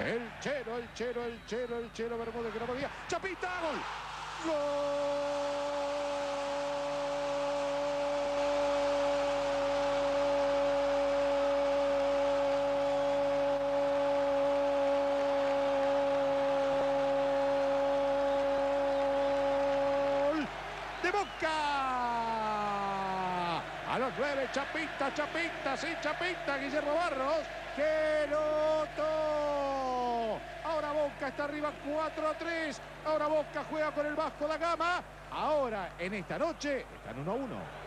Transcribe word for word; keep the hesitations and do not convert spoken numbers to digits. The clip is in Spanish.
El Chelo, el Chelo, el Chelo, el Chelo Bermúdez que no podía. ¡Chapita! ¡Gol! ¡Gol! ¡De Boca! A los nueve, Chapita, Chapita, sí, Chapita, Guillermo Barros. ¡Qué loto! Ahora Boca está arriba cuatro a tres. Ahora Boca juega con el Vasco da Gama. Ahora, en esta noche, están uno a uno.